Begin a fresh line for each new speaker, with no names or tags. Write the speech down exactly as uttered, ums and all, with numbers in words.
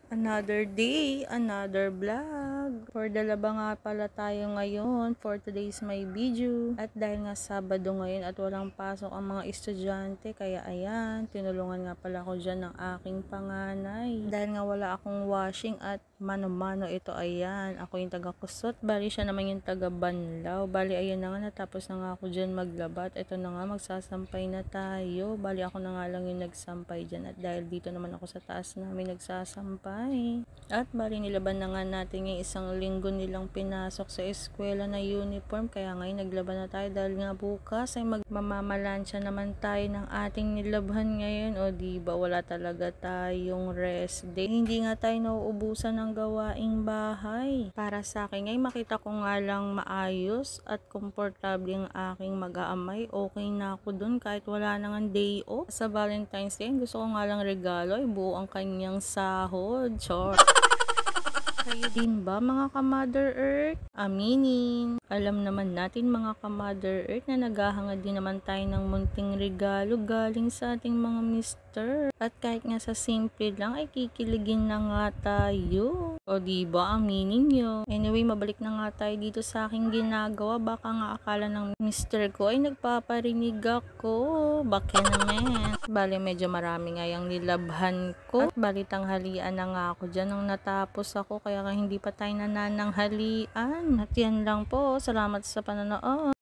Another day, another vlog. For dalawa nga pala tayo ngayon for today's my video. At dahil nga Sabado ngayon at walang pasok ang mga estudyante, kaya ayan, tinulungan nga pala ako dyan ng aking panganay. Dahil nga wala akong washing at mano-mano ito, ayan, ako yung taga-kusot. Bali siya naman yung taga-banlaw. Bali ayan na nga, natapos na nga ako dyan maglabat. Ito na nga, magsasampay na tayo. Bali ako na nga lang yung nagsampay dyan. At dahil dito naman ako sa taas namin nagsasampay. At bali nilaban na nga natin yung isang linggo nilang pinasok sa eskwela na uniform. Kaya ngayon naglaban na tayo dahil nga bukas ay magmamamalansya naman tayo ng ating nilabhan ngayon. O diba wala talaga tayong rest day. Hindi nga tayo nauubusan ng gawaing bahay. Para sa akin ay makita ko nga lang maayos at komportable ang aking mag-aamay. Okay na ako dun kahit wala na nga day off. Sa Valentine's Day gusto ko nga lang regalo ay buo ang kanyang sahod. Chor. Kayo din ba mga ka-Mother Earth? Aminin. Alam naman natin mga ka-Mother Earth na naghahangad din naman tayo ng munting regalo galing sa ating mga mister. At kahit nga sa simple lang ay kikiligin na nga tayo. O diba, aminin nyo. Anyway, mabalik na nga tayo dito sa aking ginagawa. Baka nga akala ng mister ko ay nagpaparinig ako. Bakit naman? Bali medyo marami nga yung nilabhan ko. At bali tanghalian na nga ako dyan nung natapos ako. Kaya hindi pa tayo nanananghalian. At yan lang po. Salamat sa panonood.